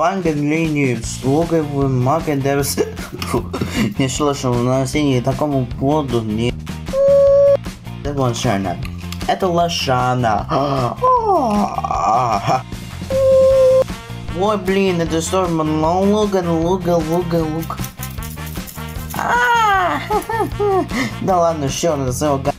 линию слуговую Македерс. Не слышал на сцене такому плоду не. Это лошана. Это лошана. Ой, блин, это что? Луга. Да ладно, все, надо